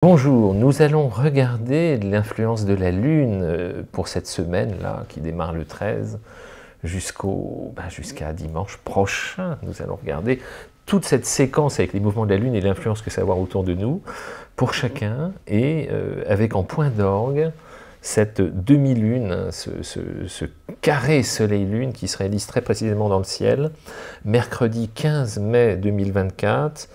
Bonjour, nous allons regarder l'influence de la Lune pour cette semaine-là, qui démarre le 13, jusqu'à dimanche prochain. Nous allons regarder toute cette séquence avec les mouvements de la Lune et l'influence que ça va avoir autour de nous, pour chacun, et avec en point d'orgue cette demi-lune, ce carré Soleil-Lune qui se réalise très précisément dans le ciel, mercredi 15 mai 2024,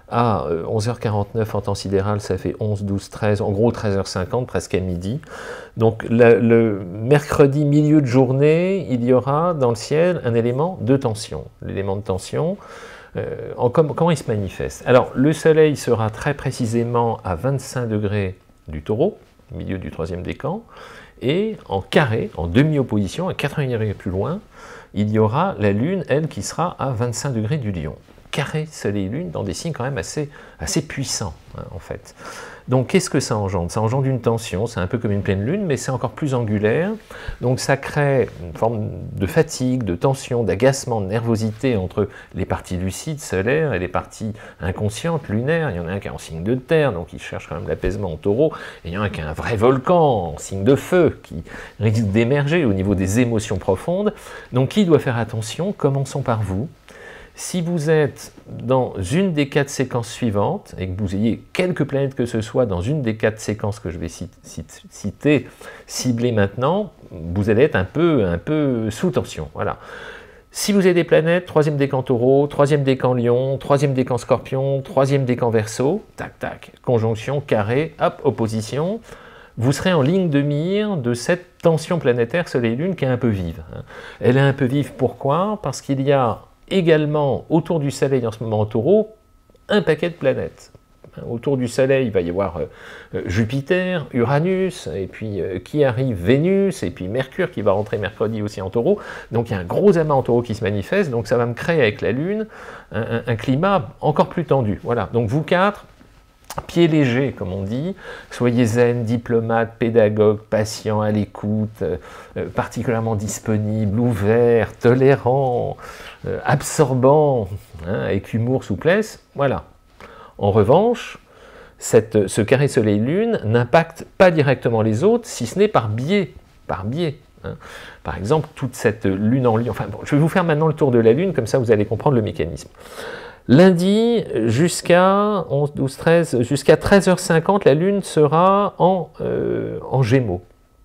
à 11h49 en temps sidéral, ça fait 11, 12, 13, en gros 13h50, presque à midi. Donc le mercredi milieu de journée, il y aura dans le ciel un élément de tension. L'élément de tension, comment il se manifeste? Alors le Soleil sera très précisément à 25 degrés du Taureau, milieu du troisième décan, et en carré, en demi-opposition, à 80 degrés plus loin, il y aura la Lune, elle, qui sera à 25 degrés du Lion. Carré Soleil-Lune dans des signes quand même assez puissants, hein, en fait. Donc qu'est-ce que ça engendre? Ça engendre une tension, c'est un peu comme une pleine lune, mais c'est encore plus angulaire. Donc ça crée une forme de fatigue, de tension, d'agacement, de nervosité entre les parties lucides, solaires, et les parties inconscientes, lunaires. Il y en a un qui est en signe de terre, donc il cherche quand même l'apaisement en Taureau, et il y en a un qui est un vrai volcan, en signe de feu, qui risque d'émerger au niveau des émotions profondes. Donc qui doit faire attention? Commençons par vous. Si vous êtes dans une des 4 séquences suivantes, et que vous ayez quelques planètes que ce soit dans une des 4 séquences que je vais citer, cibler maintenant, vous allez être un peu sous tension. Voilà. Si vous avez des planètes, 3e décan Taureau, 3e décan Lion, 3e décan Scorpion, 3e décan Verseau, tac tac, conjonction, carré, hop, opposition, vous serez en ligne de mire de cette tension planétaire Soleil-Lune qui est un peu vive. Elle est un peu vive, pourquoi? Parce qu'il y a également, autour du Soleil en ce moment en Taureau, un paquet de planètes. Autour du Soleil, il va y avoir Jupiter, Uranus, et puis qui arrive Vénus, et puis Mercure qui va rentrer mercredi aussi en Taureau. Donc il y a un gros amas en Taureau qui se manifeste, donc ça va me créer avec la Lune un climat encore plus tendu. Voilà, donc vous 4, pieds légers, comme on dit, soyez zen, diplomate, pédagogue, patient, à l'écoute, particulièrement disponible, ouvert, tolérant, absorbant, hein, avec humour, souplesse, voilà. En revanche, ce carré Soleil-Lune n'impacte pas directement les autres, si ce n'est par biais, hein. Par exemple, toute cette Lune en Lion, enfin bon, je vais vous faire maintenant le tour de la Lune, comme ça vous allez comprendre le mécanisme. Lundi, jusqu'à 11, 12, 13, jusqu'à 13h50, la Lune sera en Gémeaux.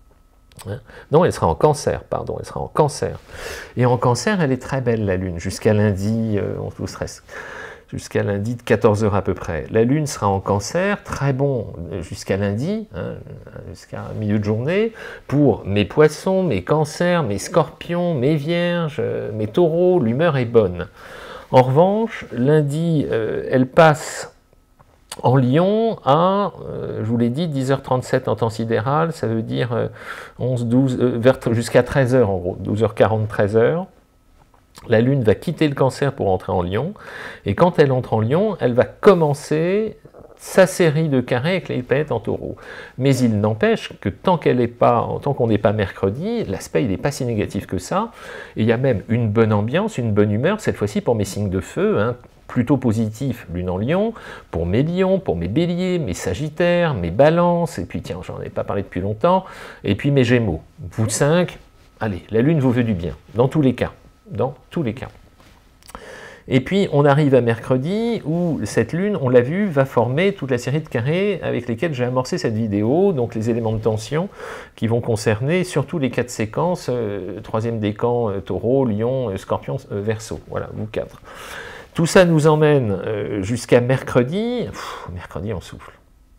Non, elle sera en Cancer, pardon, elle sera en Cancer. Et en Cancer, elle est très belle, la Lune, jusqu'à lundi, 11, 12, 13, jusqu'à lundi de 14h à peu près. La Lune sera en Cancer, très bon jusqu'à lundi, hein, jusqu'à milieu de journée, pour mes Poissons, mes Cancers, mes Scorpions, mes Vierges, mes Taureaux, l'humeur est bonne. En revanche, lundi, elle passe en Lion à, je vous l'ai dit, 10h37 en temps sidéral, ça veut dire 11, 12, jusqu'à 13h en gros, 12h40, 13h. La Lune va quitter le Cancer pour entrer en Lion, et quand elle entre en Lion, elle va commencer sa série de carrés avec les planètes en Taureau. Mais il n'empêche que tant qu'on n'est pas mercredi, l'aspect il n'est pas si négatif que ça, et il y a même une bonne ambiance, une bonne humeur, cette fois-ci pour mes signes de feu, hein, plutôt positif, Lune en Lion, pour mes Lions, pour mes Béliers, mes Sagittaires, mes Balances, et puis tiens, j'en ai pas parlé depuis longtemps, et puis mes Gémeaux. Vous 5, allez, la Lune vous veut du bien, dans tous les cas, dans tous les cas. Et puis on arrive à mercredi où cette Lune, on l'a vu, va former toute la série de carrés avec lesquels j'ai amorcé cette vidéo, donc les éléments de tension qui vont concerner surtout les 4 séquences, 3e décan, Taureau, Lion, Scorpion, Verseau, voilà, vous 4. Tout ça nous emmène jusqu'à mercredi, mercredi on souffle.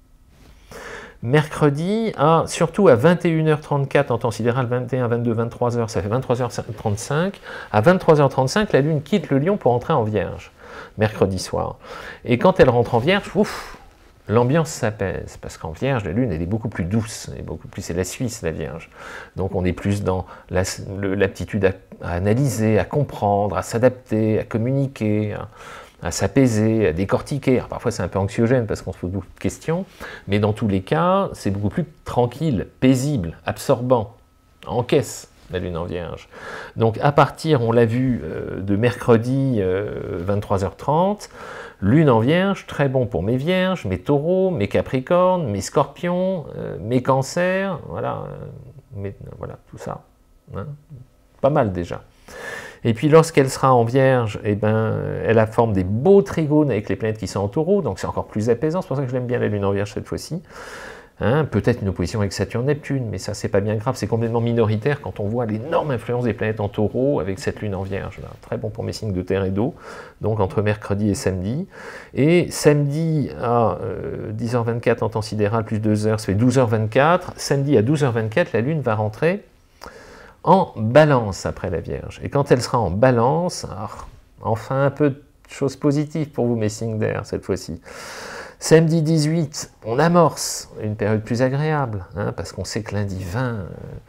Mercredi, surtout à 21h34 en temps sidéral, 21, 22, 23h, ça fait 23h35. À 23h35, la Lune quitte le Lion pour entrer en Vierge, mercredi soir. Et quand elle rentre en Vierge, l'ambiance s'apaise, parce qu'en Vierge, la Lune, elle est beaucoup plus douce, et beaucoup plus, c'est la Suisse, la Vierge. Donc on est plus dans l'aptitude à analyser, à comprendre, à s'adapter, à communiquer, à s'apaiser, à décortiquer. Alors, parfois c'est un peu anxiogène parce qu'on se pose beaucoup de questions, mais dans tous les cas, c'est beaucoup plus tranquille, paisible, absorbant, en caisse. la Lune en Vierge. Donc à partir, on l'a vu, de mercredi 23h30, Lune en Vierge, très bon pour mes Vierges, mes Taureaux, mes Capricornes, mes Scorpions, mes Cancers, voilà, voilà tout ça. Hein, pas mal déjà. Et puis lorsqu'elle sera en Vierge, eh ben, elle a forme des beaux trigones avec les planètes qui sont en Taureau, donc c'est encore plus apaisant, c'est pour ça que je l'aime bien la Lune en Vierge cette fois-ci. Hein, peut-être une opposition avec Saturne-Neptune, mais ça c'est pas bien grave, c'est complètement minoritaire quand on voit l'énorme influence des planètes en Taureau avec cette Lune en Vierge. Là. Très bon pour mes signes de terre et d'eau, donc entre mercredi et samedi. Et samedi à 10h24 en temps sidéral, plus 2 heures, ça fait 12h24. Samedi à 12h24, la Lune va rentrer en Balance après la Vierge. Et quand elle sera en Balance, enfin un peu de choses positives pour vous mes signes d'air cette fois-ci. Samedi 18, on amorce une période plus agréable, hein, parce qu'on sait que lundi 20,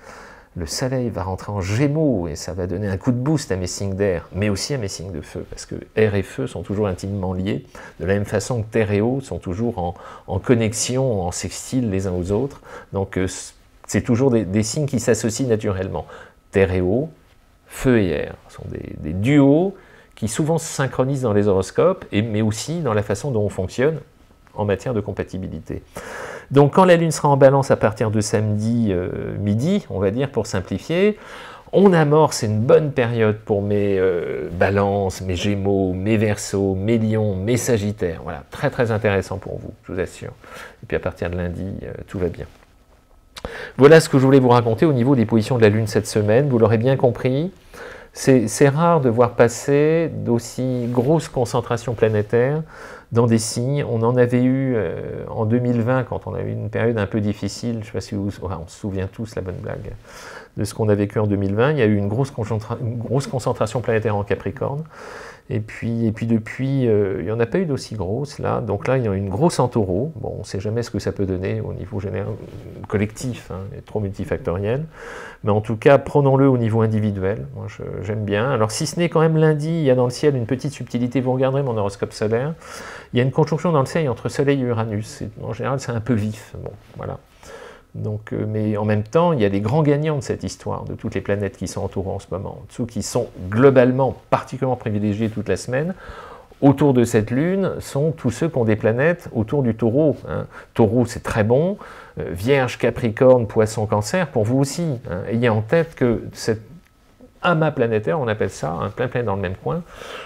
le Soleil va rentrer en Gémeaux et ça va donner un coup de boost à mes signes d'air, mais aussi à mes signes de feu, parce que air et feu sont toujours intimement liés, de la même façon que terre et eau sont toujours en connexion, en sextile les uns aux autres. Donc c'est toujours des signes qui s'associent naturellement. Terre et eau, feu et air sont des duos qui souvent se synchronisent dans les horoscopes, mais aussi dans la façon dont on fonctionne en matière de compatibilité. Donc quand la Lune sera en Balance à partir de samedi midi, on va dire pour simplifier, on amorce une bonne période pour mes Balances, mes Gémeaux, mes Verseaux, mes Lions, mes Sagittaires. Voilà, très très intéressant pour vous, je vous assure. Et puis à partir de lundi, tout va bien. Voilà ce que je voulais vous raconter au niveau des positions de la Lune cette semaine. Vous l'aurez bien compris, c'est rare de voir passer d'aussi grosses concentrations planétaires dans des signes. On en avait eu en 2020, quand on a eu une période un peu difficile, je ne sais pas si on se souvient tous, la bonne blague, de ce qu'on a vécu en 2020. Il y a eu une grosse concentration planétaire en Capricorne. Et puis depuis, il n'y en a pas eu d'aussi grosse là. Donc là, il y en a une grosse en Taureau. Bon, on ne sait jamais ce que ça peut donner au niveau général, collectif, hein, et trop multifactoriel. Mais en tout cas, prenons-le au niveau individuel. Moi, j'aime bien. Alors, si ce n'est quand même lundi, il y a dans le ciel une petite subtilité. Vous regarderez mon horoscope solaire. Il y a une conjonction dans le ciel entre Soleil et Uranus. En général, c'est un peu vif. Bon, voilà. Donc, mais en même temps, il y a des grands gagnants de cette histoire, de toutes les planètes qui sont en Taureau en ce moment, ceux qui sont globalement particulièrement privilégiés toute la semaine. Autour de cette Lune sont tous ceux qui ont des planètes autour du Taureau. Hein. Taureau, c'est très bon. Vierge, Capricorne, Poisson, Cancer, pour vous aussi. Hein. Ayez en tête que cette amas planétaire, on appelle ça, un plein dans le même coin,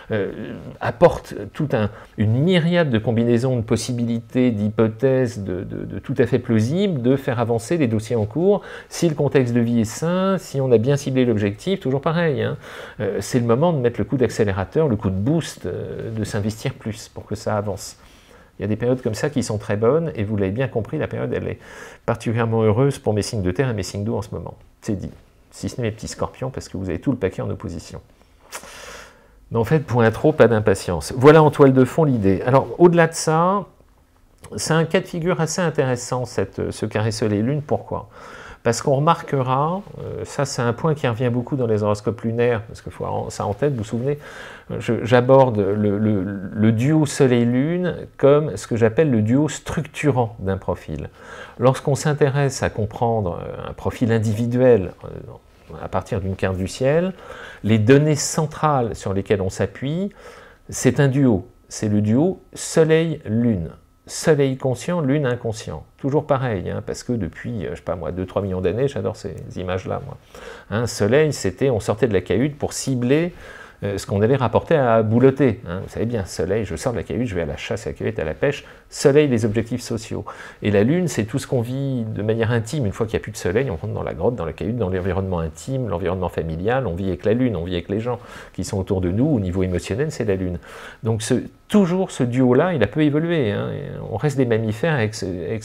apporte toute une myriade de combinaisons, de possibilités, d'hypothèses, de tout à fait plausibles, de faire avancer les dossiers en cours, si le contexte de vie est sain, si on a bien ciblé l'objectif, toujours pareil, hein, c'est le moment de mettre le coup d'accélérateur, le coup de boost, de s'investir plus pour que ça avance. Il y a des périodes comme ça qui sont très bonnes, et vous l'avez bien compris, la période, elle est particulièrement heureuse pour mes signes de terre et mes signes d'eau en ce moment, c'est dit. Si ce n'est mes petits scorpions, parce que vous avez tout le paquet en opposition. Mais en fait, point trop, pas d'impatience. Voilà en toile de fond l'idée. Alors, au-delà de ça, c'est un cas de figure assez intéressant, ce carré Soleil-Lune. Pourquoi? Parce qu'on remarquera, ça c'est un point qui revient beaucoup dans les horoscopes lunaires, parce qu'il faut avoir ça en tête, vous vous souvenez, j'aborde le duo Soleil-Lune comme ce que j'appelle le duo structurant d'un profil. Lorsqu'on s'intéresse à comprendre un profil individuel à partir d'une carte du ciel, les données centrales sur lesquelles on s'appuie, c'est un duo, c'est le duo Soleil-Lune. Soleil conscient, Lune inconscient. Toujours pareil, hein, parce que depuis, je sais pas moi, 2-3 millions d'années, j'adore ces images-là, moi. Hein, Soleil, c'était, on sortait de la cahute pour cibler ce qu'on allait rapporter à boulotter. Hein. Vous savez bien, Soleil, je sors de la cahute, je vais à la chasse, à la cueillette, à la pêche. Soleil, les objectifs sociaux. Et la Lune, c'est tout ce qu'on vit de manière intime. Une fois qu'il n'y a plus de Soleil, on rentre dans la grotte, dans la cahute, dans l'environnement intime, l'environnement familial, on vit avec la Lune, on vit avec les gens qui sont autour de nous. Au niveau émotionnel, c'est la Lune. Donc toujours ce duo-là, il a peu évolué. Hein. On reste des mammifères avec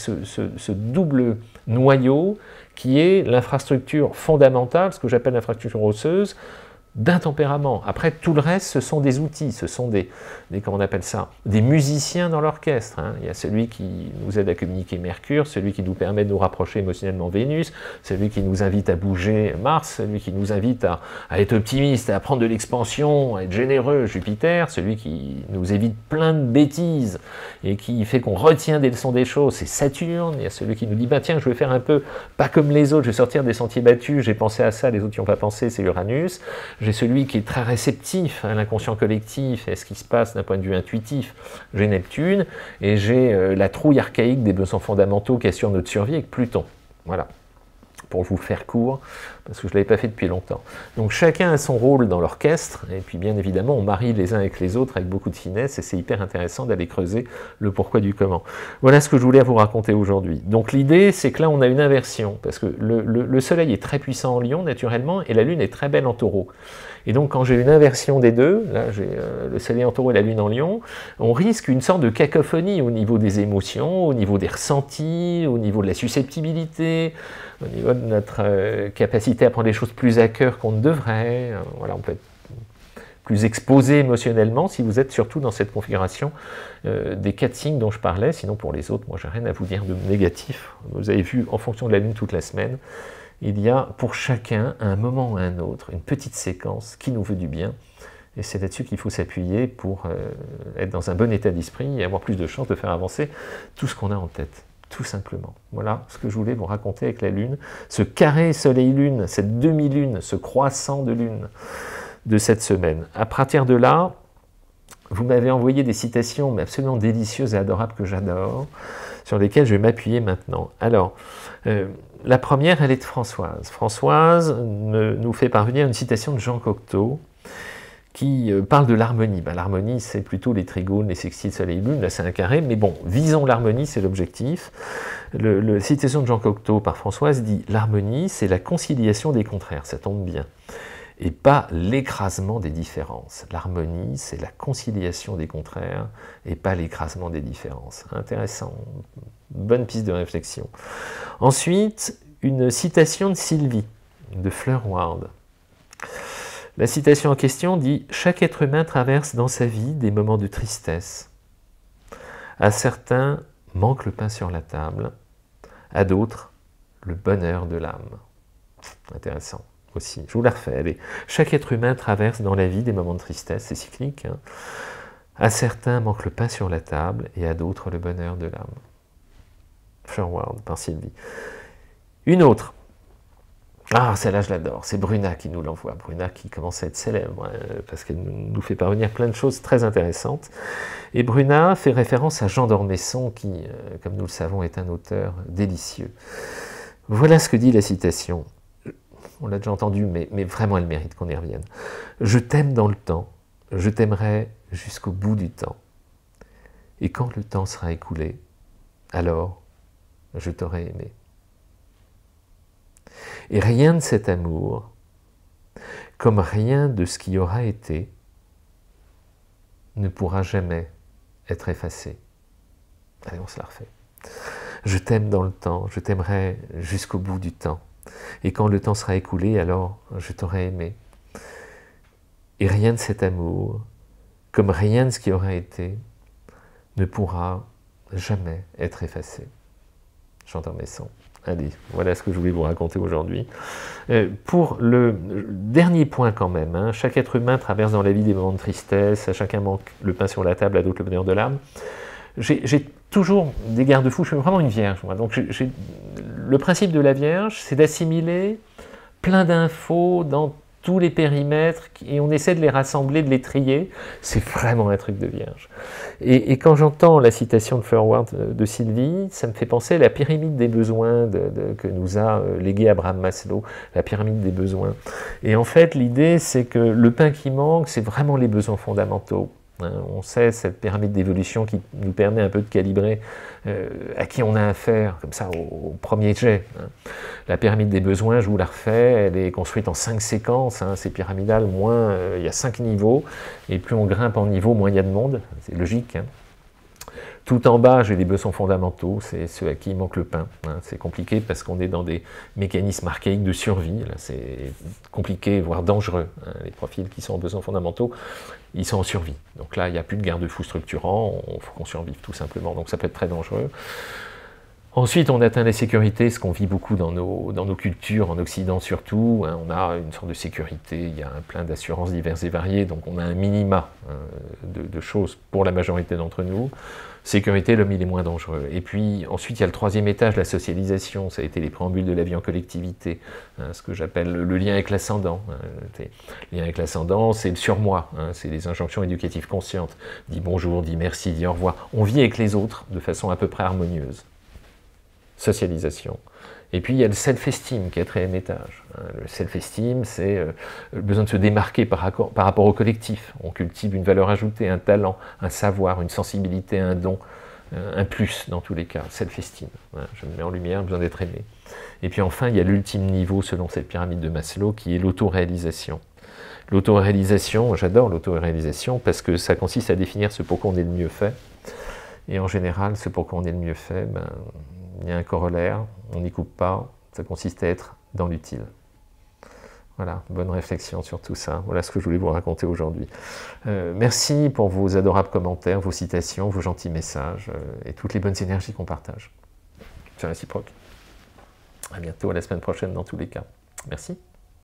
ce double noyau qui est l'infrastructure fondamentale, ce que j'appelle l'infrastructure osseuse, d'un tempérament. Après, tout le reste, ce sont des outils, ce sont comment on appelle ça, des musiciens dans l'orchestre. Hein. Il y a celui qui nous aide à communiquer Mercure, celui qui nous permet de nous rapprocher émotionnellement Vénus, celui qui nous invite à bouger Mars, celui qui nous invite à être optimiste, à prendre de l'expansion, à être généreux Jupiter, celui qui nous évite plein de bêtises et qui fait qu'on retient des leçons des choses, c'est Saturne. Il y a celui qui nous dit, bah tiens, je vais faire un peu pas comme les autres, je vais sortir des sentiers battus, j'ai pensé à ça, les autres n'y ont pas pensé, c'est Uranus. J'ai celui qui est très réceptif à l'inconscient collectif et à ce qui se passe d'un point de vue intuitif, j'ai Neptune, et j'ai la trouille archaïque des besoins fondamentaux qui assurent notre survie avec Pluton. Voilà, pour vous faire court, parce que je ne l'avais pas fait depuis longtemps. Donc chacun a son rôle dans l'orchestre, et puis bien évidemment on marie les uns avec les autres avec beaucoup de finesse, et c'est hyper intéressant d'aller creuser le pourquoi du comment. Voilà ce que je voulais vous raconter aujourd'hui. Donc l'idée, c'est que là on a une inversion, parce que le Soleil est très puissant en Lion naturellement, et la Lune est très belle en Taureau. Et donc quand j'ai une inversion des deux, là j'ai le Soleil en Taureau et la Lune en Lion, on risque une sorte de cacophonie au niveau des émotions, au niveau des ressentis, au niveau de la susceptibilité, au niveau de notre capacité à prendre les choses plus à cœur qu'on ne devrait. Voilà, on peut être plus exposé émotionnellement si vous êtes surtout dans cette configuration des 4 signes dont je parlais. Sinon pour les autres, moi j'ai rien à vous dire de négatif. Vous avez vu en fonction de la Lune toute la semaine, il y a pour chacun, à un moment ou à un autre, une petite séquence qui nous veut du bien. Et c'est là-dessus qu'il faut s'appuyer pour être dans un bon état d'esprit et avoir plus de chances de faire avancer tout ce qu'on a en tête, tout simplement. Voilà ce que je voulais vous raconter avec la Lune. Ce carré Soleil-Lune, cette demi-lune, ce croissant de Lune de cette semaine. À partir de là, vous m'avez envoyé des citations mais absolument délicieuses et adorables que j'adore, sur lesquelles je vais m'appuyer maintenant. Alors, la première, elle est de Françoise. Françoise nous fait parvenir une citation de Jean Cocteau qui parle de l'harmonie. Ben, l'harmonie, c'est plutôt les trigones, les sextiles, soleil, lune, là c'est un carré, mais bon, visons l'harmonie, c'est l'objectif. La citation de Jean Cocteau par Françoise dit « L'harmonie, c'est la conciliation des contraires », ça tombe bien, et pas l'écrasement des différences. L'harmonie, c'est la conciliation des contraires, et pas l'écrasement des différences. Intéressant, bonne piste de réflexion. Ensuite, une citation de Sylvie, de Fleur Ward. La citation en question dit « Chaque être humain traverse dans sa vie des moments de tristesse. À certains, manque le pain sur la table, à d'autres, le bonheur de l'âme. » Intéressant aussi. Je vous la refais, allez. Chaque être humain traverse dans la vie des moments de tristesse, c'est cyclique. Hein. À certains, manque le pain sur la table, et à d'autres, le bonheur de l'âme. Fleur Ward, par Sylvie. Une autre. Ah, celle-là, je l'adore. C'est Bruna qui nous l'envoie. Bruna qui commence à être célèbre, hein, parce qu'elle nous fait parvenir plein de choses très intéressantes. Et Bruna fait référence à Jean d'Ormesson, qui, comme nous le savons, est un auteur délicieux. Voilà ce que dit la citation. On l'a déjà entendu, mais vraiment, elle mérite qu'on y revienne. « Je t'aime dans le temps, je t'aimerai jusqu'au bout du temps. Et quand le temps sera écoulé, alors je t'aurai aimé. Et rien de cet amour, comme rien de ce qui aura été, ne pourra jamais être effacé. » Allez, on se la refait. « Je t'aime dans le temps, je t'aimerai jusqu'au bout du temps. Et quand le temps sera écoulé, alors je t'aurai aimé. Et rien de cet amour, comme rien de ce qui aura été, ne pourra jamais être effacé. » Jean d'Ormesson. Allez, voilà ce que je voulais vous raconter aujourd'hui. Pour le dernier point quand même, hein, chaque être humain traverse dans la vie des moments de tristesse, à chacun manque le pain sur la table, à d'autres le bonheur de l'âme. J'ai toujours des garde-fous, je suis vraiment une vierge, moi. Donc le principe de la Vierge, c'est d'assimiler plein d'infos dans tous les périmètres, et on essaie de les rassembler, de les trier. C'est vraiment un truc de Vierge. Et quand j'entends la citation de Fleur Ward de Sylvie, ça me fait penser à la pyramide des besoins que nous a légué Abraham Maslow, la pyramide des besoins. Et en fait, l'idée, c'est que le pain qui manque, c'est vraiment les besoins fondamentaux. On sait, cette pyramide d'évolution qui nous permet un peu de calibrer à qui on a affaire, comme ça, au premier jet. La pyramide des besoins, je vous la refais, elle est construite en 5 séquences, c'est pyramidal, moins il y a 5 niveaux, et plus on grimpe en niveau, moins il y a de monde, c'est logique. Tout en bas, j'ai les besoins fondamentaux, c'est ceux à qui il manque le pain. Hein. C'est compliqué parce qu'on est dans des mécanismes archaïques de survie. Là, c'est compliqué, voire dangereux. Hein. Les profils qui sont en besoins fondamentaux, ils sont en survie. Donc là, il n'y a plus de garde-fous structurants, il faut qu'on survive tout simplement. Donc ça peut être très dangereux. Ensuite, on atteint la sécurité, ce qu'on vit beaucoup dans nos cultures, en Occident surtout. Hein, on a une sorte de sécurité, il y a plein d'assurances diverses et variées, donc on a un minima de choses pour la majorité d'entre nous. Sécurité, l'homme il est moins dangereux. Et puis ensuite, il y a le troisième étage, la socialisation. Ça a été les préambules de la vie en collectivité, hein, ce que j'appelle le lien avec l'ascendant. Hein. Le lien avec l'ascendant, c'est le surmoi, hein, c'est les injonctions éducatives conscientes. Dis bonjour, dis merci, dis au revoir. On vit avec les autres de façon à peu près harmonieuse. Socialisation. Et puis il y a le self-esteem qui est quatrième étage. Le self-esteem, c'est le besoin de se démarquer par rapport au collectif. On cultive une valeur ajoutée, un talent, un savoir, une sensibilité, un don, un plus dans tous les cas. Self-esteem. Je me mets en lumière, besoin d'être aimé. Et puis enfin, il y a l'ultime niveau selon cette pyramide de Maslow qui est l'autoréalisation. L'autoréalisation, j'adore l'autoréalisation parce que ça consiste à définir ce pour quoi on est le mieux fait. Et en général, ce pour quoi on est le mieux fait, il y a un corollaire, on n'y coupe pas, ça consiste à être dans l'utile. Voilà, bonne réflexion sur tout ça. Voilà ce que je voulais vous raconter aujourd'hui. Merci pour vos adorables commentaires, vos citations, vos gentils messages et toutes les bonnes énergies qu'on partage. C'est réciproque. À bientôt, à la semaine prochaine dans tous les cas. Merci.